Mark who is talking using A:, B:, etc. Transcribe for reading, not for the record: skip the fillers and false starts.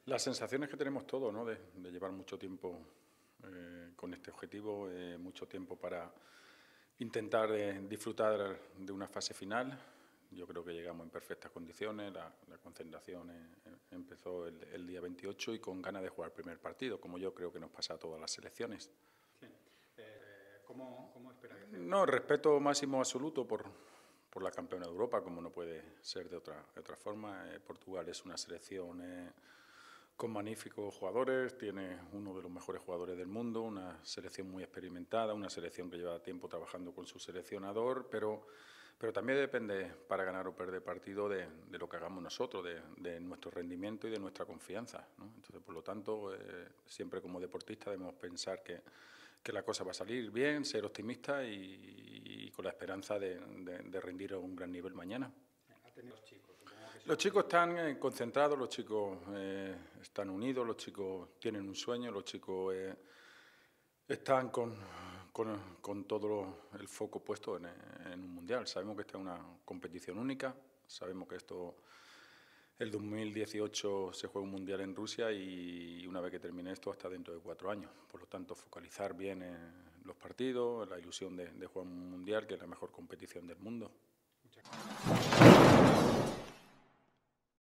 A: Las sensaciones que tenemos todos, ¿no? de llevar mucho tiempo con este objetivo, mucho tiempo para intentar disfrutar de una fase final. Yo creo que llegamos en perfectas condiciones, la concentración empezó el día 28 y con ganas de jugar el primer partido, como yo creo que nos pasa a todas las selecciones.
B: Sí. ¿Cómo espera que sea?
A: No, respeto máximo absoluto por la campeona de Europa, como no puede ser de otra forma. Portugal es una selección con magníficos jugadores, tiene uno de los mejores jugadores del mundo, una selección muy experimentada, una selección que lleva tiempo trabajando con su seleccionador, pero también depende para ganar o perder partido de lo que hagamos nosotros, de nuestro rendimiento y de nuestra confianza, ¿no? Entonces, por lo tanto, siempre como deportista debemos pensar que la cosa va a salir bien, ser optimista y con la esperanza de rendir a un gran nivel mañana.
B: Ha tenido los chicos, supongo que sí.
A: Los chicos están concentrados, los chicos están unidos, los chicos tienen un sueño, los chicos están con todo el foco puesto en un mundial. Sabemos que esta es una competición única, sabemos que el 2018 se juega un mundial en Rusia y una vez que termine esto hasta dentro de 4 años. Por lo tanto, focalizar bien los partidos, la ilusión de jugar un mundial, que es la mejor competición del mundo.
B: Muchas gracias.